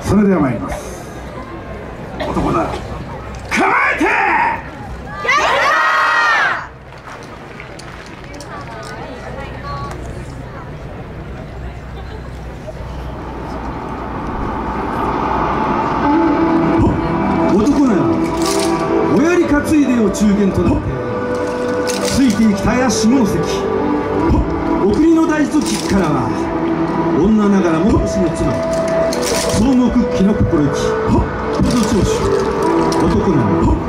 それでは参ります。男なら構えて。男ならおやり担いでお中元となってついていきたや下関。お国の大族からは女ながらも私の妻草木木の心意気ほど長州男なら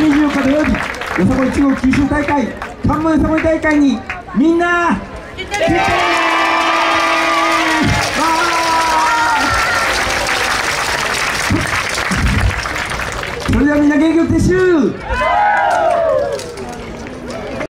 24日土曜日、よさこい1号九州大会関門よさこい大会にみんな来てねー。それではみんな元気よく撤収。